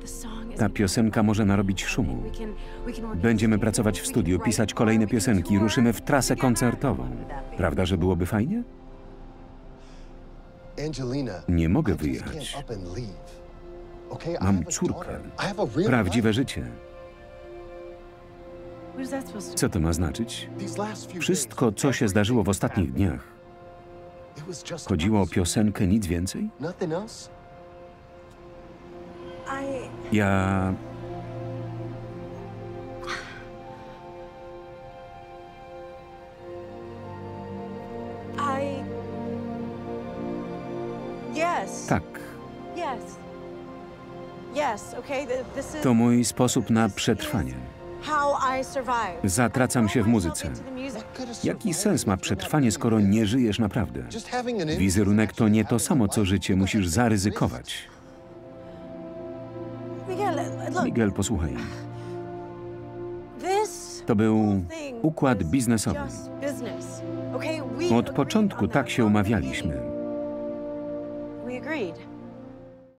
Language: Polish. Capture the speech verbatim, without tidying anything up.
Ta piosenka może narobić szumu. Będziemy pracować w studiu, pisać kolejne piosenki, ruszymy w trasę koncertową. Prawda, że byłoby fajnie? Nie mogę wyjechać. Mam córkę. Prawdziwe życie. Co to ma znaczyć? Wszystko, co się zdarzyło w ostatnich dniach, chodziło o piosenkę, nic więcej? Ja... Tak. To mój sposób na przetrwanie. Zatracam się w muzyce. Jaki sens ma przetrwanie, skoro nie żyjesz naprawdę? Wizerunek to nie to samo, co życie. Musisz zaryzykować. Miguel, posłuchaj. To był układ biznesowy. Od początku tak się umawialiśmy.